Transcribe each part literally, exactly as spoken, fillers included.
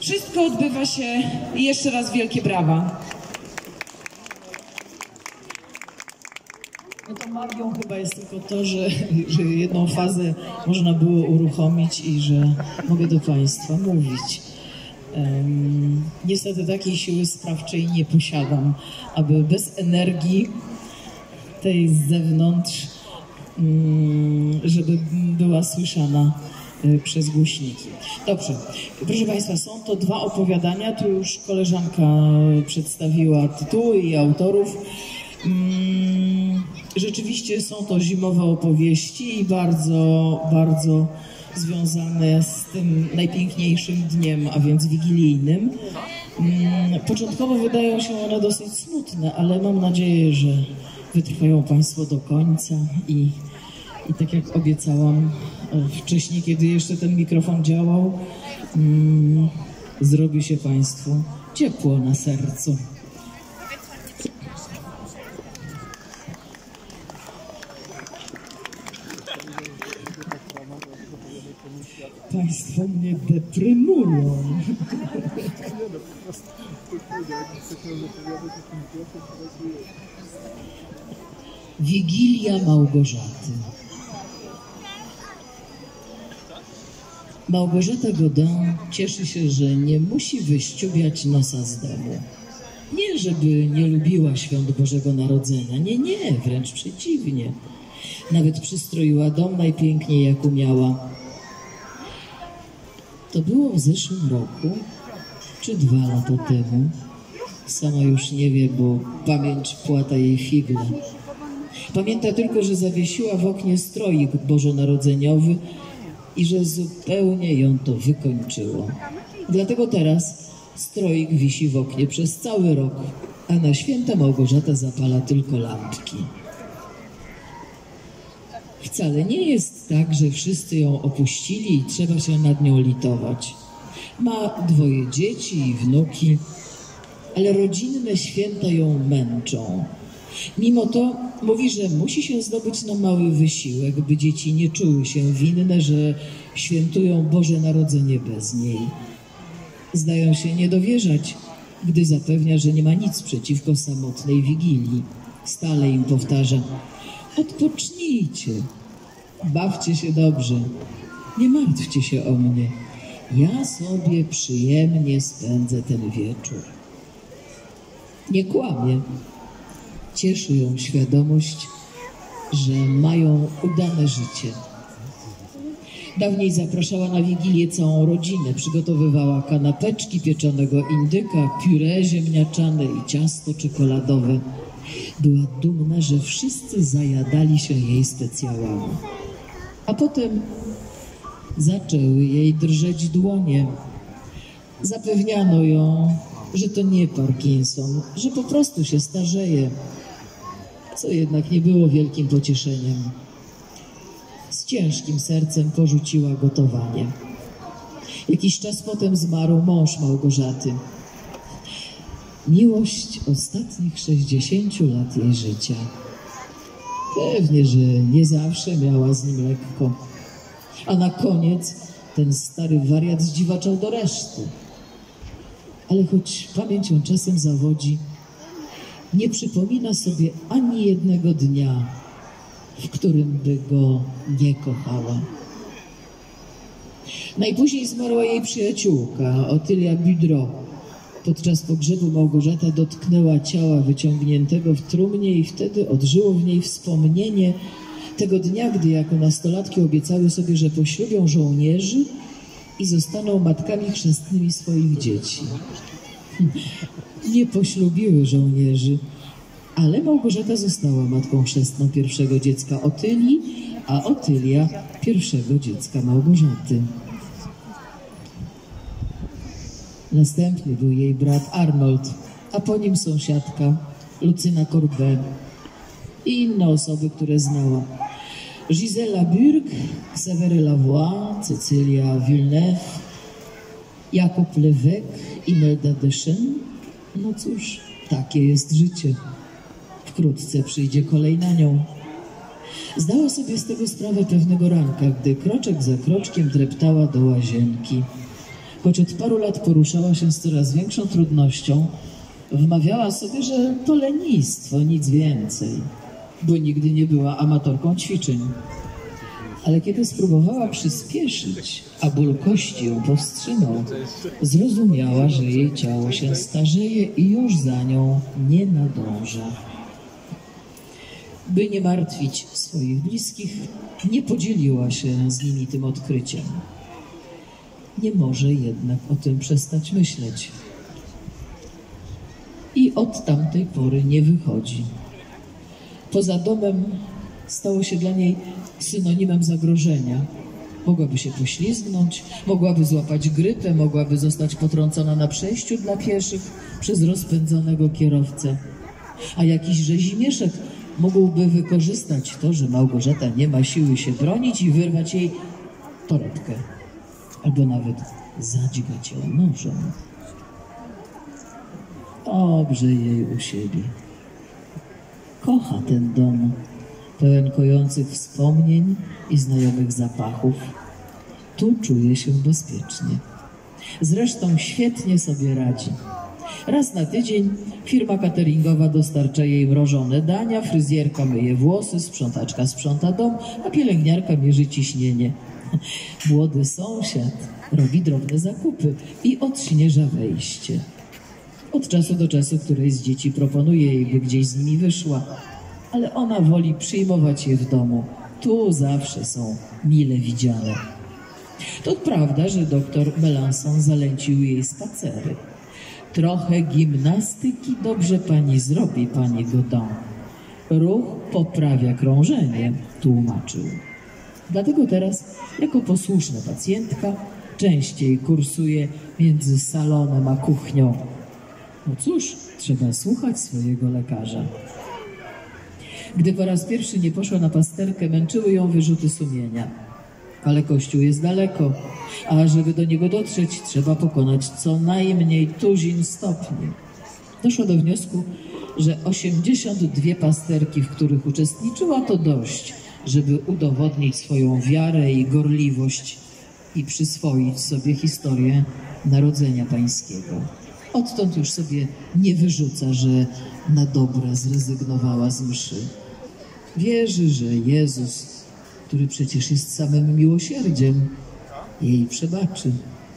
Wszystko odbywa się i jeszcze raz wielkie brawa. No to magią chyba jest tylko to, że, że jedną fazę można było uruchomić i że mogę do Państwa mówić. Um, niestety takiej siły sprawczej nie posiadam, aby bez energii tej z zewnątrz, um, żeby była słyszana y, przez głośniki. Dobrze, proszę Państwa, są to dwa opowiadania, tu już koleżanka przedstawiła tytuły i autorów. Um, rzeczywiście są to zimowe opowieści i bardzo, bardzo związane z tym najpiękniejszym dniem, a więc wigilijnym. Początkowo wydają się one dosyć smutne, ale mam nadzieję, że wytrwają Państwo do końca i, i tak jak obiecałam wcześniej, kiedy jeszcze ten mikrofon działał, mm, zrobi się Państwu ciepło na sercu. Państwo mnie deprymują. Wigilia Małgorzaty. Małgorzata Godin cieszy się, że nie musi wyściubiać nosa z domu. Nie, żeby nie lubiła świąt Bożego Narodzenia. Nie, nie, wręcz przeciwnie. Nawet przystroiła dom najpiękniej, jak umiała. To było w zeszłym roku, czy dwa lata temu. Sama już nie wie, bo pamięć płata jej figle. Pamięta tylko, że zawiesiła w oknie stroik bożonarodzeniowy i że zupełnie ją to wykończyło. Dlatego teraz stroik wisi w oknie przez cały rok, a na święta Małgorzata zapala tylko lampki. Wcale nie jest tak, że wszyscy ją opuścili i trzeba się nad nią litować. Ma dwoje dzieci i wnuki, ale rodzinne święta ją męczą. Mimo to mówi, że musi się zdobyć na mały wysiłek, by dzieci nie czuły się winne, że świętują Boże Narodzenie bez niej. Zdają się nie dowierzać, gdy zapewnia, że nie ma nic przeciwko samotnej Wigilii. Stale im powtarza: odpocznijcie, bawcie się dobrze, nie martwcie się o mnie. Ja sobie przyjemnie spędzę ten wieczór. Nie kłamie. Cieszy ją świadomość, że mają udane życie. Dawniej zapraszała na Wigilię całą rodzinę, przygotowywała kanapeczki, pieczonego indyka, pióre ziemniaczane i ciasto czekoladowe. Była dumna, że wszyscy zajadali się jej specjałami. A potem zaczęły jej drżeć dłonie. Zapewniano ją, że to nie Parkinson, że po prostu się starzeje, co jednak nie było wielkim pocieszeniem. Z ciężkim sercem porzuciła gotowanie. Jakiś czas potem zmarł mąż Małgorzaty. Miłość ostatnich sześćdziesięciu lat jej życia. Pewnie, że nie zawsze miała z nim lekko. A na koniec ten stary wariat zdziwaczał do reszty. Ale choć pamięć ją czasem zawodzi, nie przypomina sobie ani jednego dnia, w którym by go nie kochała. Najpóźniej zmarła jej przyjaciółka, Otylia Budreau. Podczas pogrzebu Małgorzata dotknęła ciała wyciągniętego w trumnie i wtedy odżyło w niej wspomnienie tego dnia, gdy jako nastolatki obiecały sobie, że poślubią żołnierzy i zostaną matkami chrzestnymi swoich dzieci. Nie poślubiły żołnierzy, ale Małgorzata została matką chrzestną pierwszego dziecka Otylii, a Otylia pierwszego dziecka Małgorzaty. Następny był jej brat Arnold, a po nim sąsiadka Lucyna Corbet i inne osoby, które znała. Gisela Burg, Severy Lavoie, Cecylia Villeneuve, Jakub Lewek, Imelda Deschênes. No cóż, takie jest życie. Wkrótce przyjdzie kolej na nią. Zdała sobie z tego sprawę pewnego ranka, gdy kroczek za kroczkiem dreptała do łazienki. choć od paru lat poruszała się z coraz większą trudnością, wmawiała sobie, że to lenistwo, nic więcej, bo nigdy nie była amatorką ćwiczeń. Ale kiedy spróbowała przyspieszyć, a ból kości ją powstrzymał, zrozumiała, że jej ciało się starzeje i już za nią nie nadąża. By nie martwić swoich bliskich, nie podzieliła się z nimi tym odkryciem. Nie może jednak o tym przestać myśleć. I od tamtej pory nie wychodzi. Poza domem stało się dla niej synonimem zagrożenia. Mogłaby się poślizgnąć, mogłaby złapać grypę, mogłaby zostać potrącona na przejściu dla pieszych przez rozpędzonego kierowcę. A jakiś rzezimieszek mógłby wykorzystać to, że Małgorzata nie ma siły się bronić i wyrwać jej torebkę. Albo nawet zadźgać ją nożem. Dobrze jej u siebie. Kocha ten dom, pełen kojących wspomnień i znajomych zapachów. Tu czuje się bezpiecznie. Zresztą świetnie sobie radzi. Raz na tydzień firma cateringowa dostarcza jej mrożone dania, fryzjerka myje włosy, sprzątaczka sprząta dom, a pielęgniarka mierzy ciśnienie. Młody sąsiad robi drobne zakupy i odśnieża wejście. Od czasu do czasu któreś z dzieci proponuje jej, by gdzieś z nimi wyszła, ale ona woli przyjmować je w domu. Tu zawsze są mile widziane. To prawda, że doktor Melanson zalecił jej spacery. Trochę gimnastyki dobrze pani zrobi, pani Godin. Ruch poprawia krążenie, tłumaczył. Dlatego teraz, jako posłuszna pacjentka, częściej kursuje między salonem a kuchnią. No cóż, trzeba słuchać swojego lekarza. Gdy po raz pierwszy nie poszła na pasterkę, męczyły ją wyrzuty sumienia. Ale kościół jest daleko, a żeby do niego dotrzeć, trzeba pokonać co najmniej tuzin stopni. Doszła do wniosku, że osiemdziesiąt dwie pasterki, w których uczestniczyła, to dość, żeby udowodnić swoją wiarę i gorliwość i przyswoić sobie historię Narodzenia Pańskiego. Odtąd już sobie nie wyrzuca, że na dobre zrezygnowała z mszy. Wierzy, że Jezus, który przecież jest samym miłosierdziem, jej przebaczy.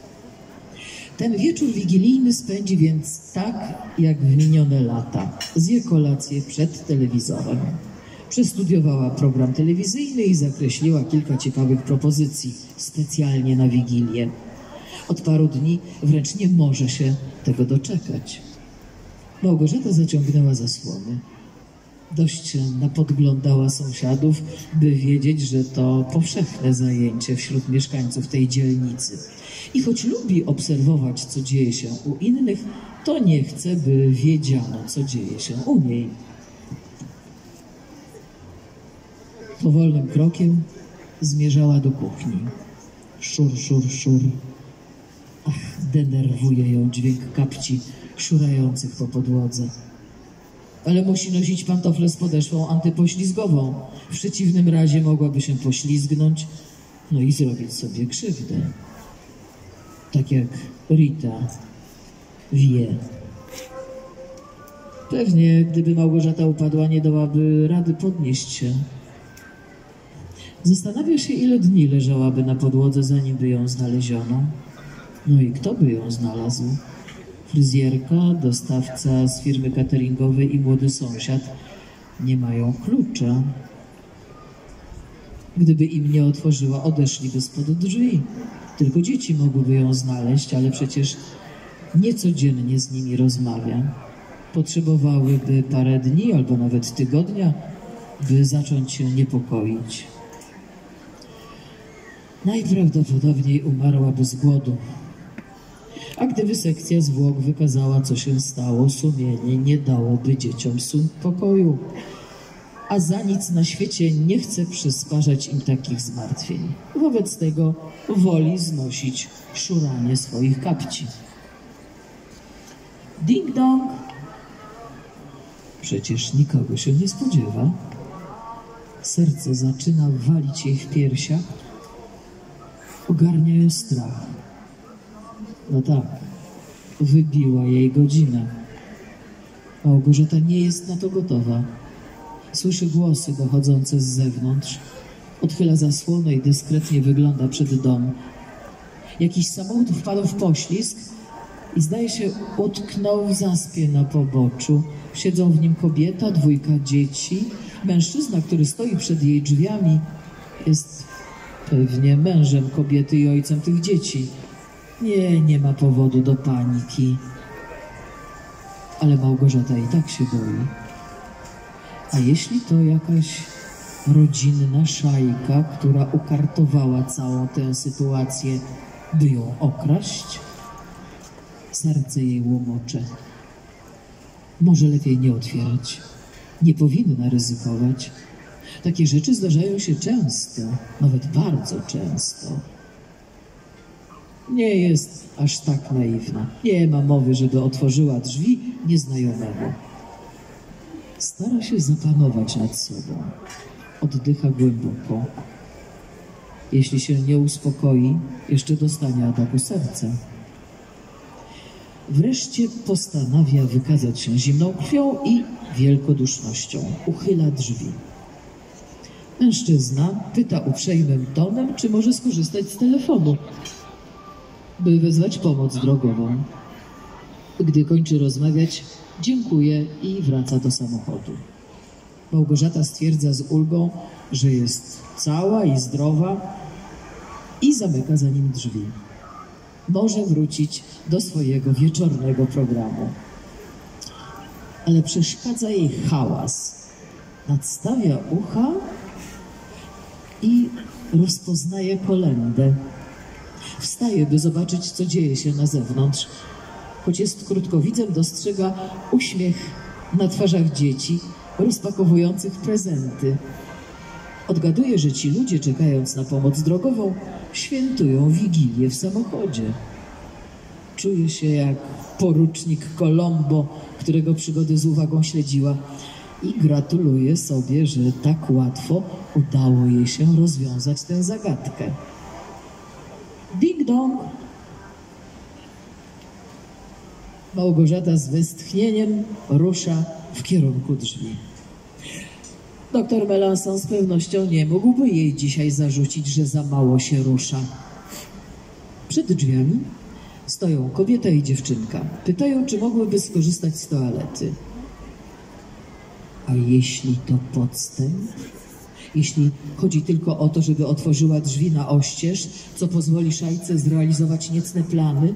Ten wieczór wigilijny spędzi więc tak, jak w minione lata. Zje kolację przed telewizorem. Przestudiowała program telewizyjny i zakreśliła kilka ciekawych propozycji specjalnie na Wigilię. Od paru dni wręcz nie może się tego doczekać. Małgorzata zaciągnęła zasłony. Dość się napodglądała sąsiadów, by wiedzieć, że to powszechne zajęcie wśród mieszkańców tej dzielnicy. I choć lubi obserwować, co dzieje się u innych, to nie chce, by wiedziano, co dzieje się u niej. Powolnym krokiem zmierzała do kuchni. Szur, szur, szur. Ach, denerwuje ją dźwięk kapci szurających po podłodze. Ale musi nosić pantofle z podeszwą antypoślizgową. W przeciwnym razie mogłaby się poślizgnąć, no i zrobić sobie krzywdę. Tak jak Rita wie. Pewnie, gdyby Małgorzata upadła, nie dałaby rady podnieść się. Zastanawia się, ile dni leżałaby na podłodze, zanim by ją znaleziono. No i kto by ją znalazł? Fryzjerka, dostawca z firmy cateringowej i młody sąsiad nie mają klucza. Gdyby im nie otworzyła, odeszliby spod drzwi. Tylko dzieci mogłyby ją znaleźć, ale przecież niecodziennie z nimi rozmawia. Potrzebowałyby parę dni albo nawet tygodnia, by zacząć się niepokoić. Najprawdopodobniej umarłaby z głodu. A gdyby sekcja zwłok wykazała, co się stało, sumienie nie dałoby dzieciom pokoju. A za nic na świecie nie chce przysparzać im takich zmartwień. Wobec tego woli znosić szuranie swoich kapci. Ding dong! Przecież nikogo się nie spodziewa. Serce zaczyna walić jej w piersiach. Ogarnia ją strach. No tak, wybiła jej godzina. Małgorzata nie jest na to gotowa. Słyszy głosy dochodzące z zewnątrz. Odchyla zasłonę i dyskretnie wygląda przed dom. Jakiś samochód wpadł w poślizg i zdaje się utknął w zaspie na poboczu. Siedzą w nim kobieta, dwójka dzieci. Mężczyzna, który stoi przed jej drzwiami, jest pewnie mężem kobiety i ojcem tych dzieci. Nie, nie ma powodu do paniki. Ale Małgorzata i tak się boi. A jeśli to jakaś rodzinna szajka, która ukartowała całą tę sytuację, by ją okraść? Serce jej łomocze. Może lepiej nie otwierać. Nie powinna ryzykować. Takie rzeczy zdarzają się często, nawet bardzo często. Nie jest aż tak naiwna. Nie ma mowy, żeby otworzyła drzwi nieznajomemu. Stara się zapanować nad sobą. Oddycha głęboko. Jeśli się nie uspokoi, jeszcze dostanie ataku serca. Wreszcie postanawia wykazać się zimną krwią i wielkodusznością. Uchyla drzwi. Mężczyzna pyta uprzejmym tonem, czy może skorzystać z telefonu, by wezwać pomoc drogową. Gdy kończy rozmawiać, dziękuję i wraca do samochodu. Małgorzata stwierdza z ulgą, że jest cała i zdrowa i zamyka za nim drzwi. Może wrócić do swojego wieczornego programu. Ale przeszkadza jej hałas. Nadstawia ucha i rozpoznaje kolędę. Wstaje, by zobaczyć, co dzieje się na zewnątrz. Choć jest krótkowidzem, dostrzega uśmiech na twarzach dzieci rozpakowujących prezenty. Odgaduje, że ci ludzie, czekając na pomoc drogową, świętują Wigilię w samochodzie. Czuje się jak porucznik Colombo, którego przygody z uwagą śledziła, i gratuluje sobie, że tak łatwo udało jej się rozwiązać tę zagadkę. Ding dong! Małgorzata z westchnieniem rusza w kierunku drzwi. Doktor Melanson z pewnością nie mógłby jej dzisiaj zarzucić, że za mało się rusza. Przed drzwiami stoją kobieta i dziewczynka. Pytają, czy mogłyby skorzystać z toalety. A jeśli to podstęp? Jeśli chodzi tylko o to, żeby otworzyła drzwi na oścież, co pozwoli szajce zrealizować niecne plany?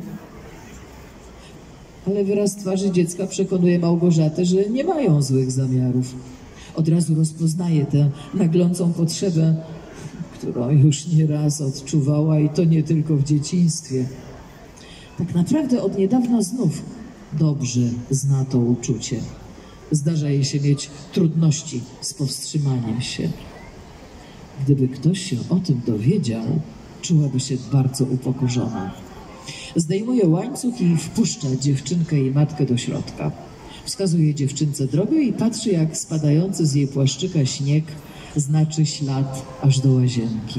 Ale wyraz twarzy dziecka przekonuje Małgorzatę, że nie mają złych zamiarów. Od razu rozpoznaje tę naglącą potrzebę, którą już nieraz odczuwała, i to nie tylko w dzieciństwie. Tak naprawdę od niedawna znów dobrze zna to uczucie. Zdarza jej się mieć trudności z powstrzymaniem się. Gdyby ktoś się o tym dowiedział, czułaby się bardzo upokorzona. Zdejmuje łańcuch i wpuszcza dziewczynkę i matkę do środka. Wskazuje dziewczynce drogę i patrzy, jak spadający z jej płaszczyka śnieg znaczy ślad aż do łazienki.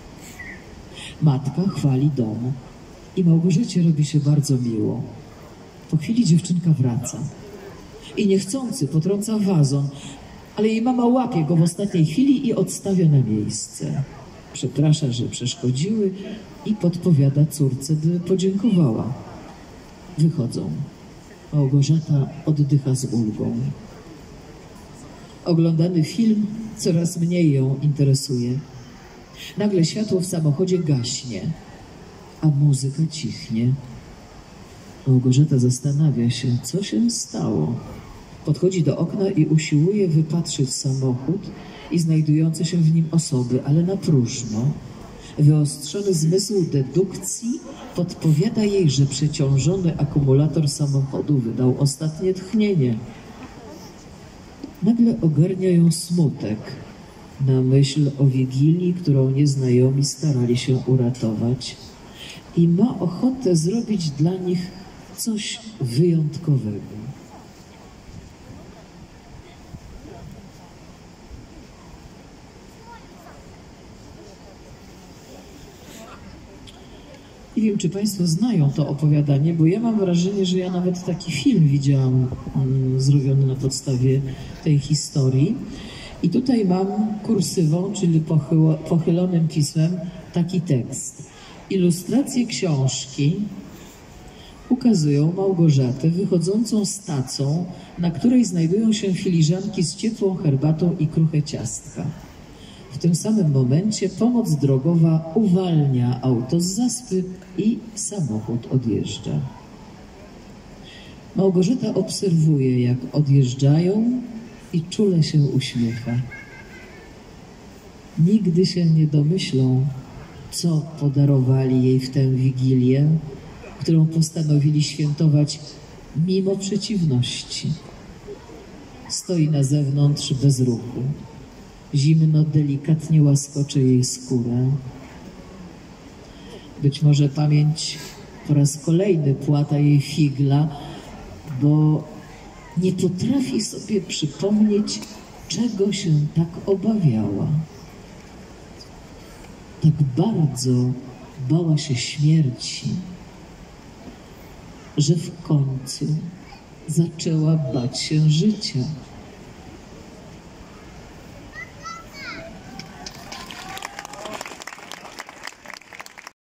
Matka chwali dom i Małgorzacie robi się bardzo miło. Po chwili dziewczynka wraca i niechcący potrąca wazon, ale jej mama łapie go w ostatniej chwili i odstawia na miejsce. Przeprasza, że przeszkodziły, i podpowiada córce, by podziękowała. Wychodzą. Małgorzata oddycha z ulgą. Oglądany film coraz mniej ją interesuje. Nagle światło w samochodzie gaśnie, a muzyka cichnie. Małgorzata zastanawia się, co się stało. Podchodzi do okna i usiłuje wypatrzyć samochód i znajdujące się w nim osoby, ale na próżno. Wyostrzony zmysł dedukcji podpowiada jej, że przeciążony akumulator samochodu wydał ostatnie tchnienie. Nagle ogarnia ją smutek na myśl o Wigilii, którą nieznajomi starali się uratować, i ma ochotę zrobić dla nich coś wyjątkowego. Nie wiem, czy Państwo znają to opowiadanie, bo ja mam wrażenie, że ja nawet taki film widziałam mm, zrobiony na podstawie tej historii. I tutaj mam kursywą, czyli pochyło, pochylonym pismem, taki tekst. Ilustracje książki ukazują Małgorzatę wychodzącą z tacą, na której znajdują się filiżanki z ciepłą herbatą i kruche ciastka. W tym samym momencie pomoc drogowa uwalnia auto z zaspy i samochód odjeżdża. Małgorzata obserwuje, jak odjeżdżają i czule się uśmiecha. Nigdy się nie domyślą, co podarowali jej w tę wigilię, którą postanowili świętować mimo przeciwności. Stoi na zewnątrz bez ruchu. Zimno delikatnie łaskocze jej skórę. Być może pamięć po raz kolejny płata jej figla, bo nie potrafi sobie przypomnieć, czego się tak obawiała. Tak bardzo bała się śmierci, że w końcu zaczęła bać się życia.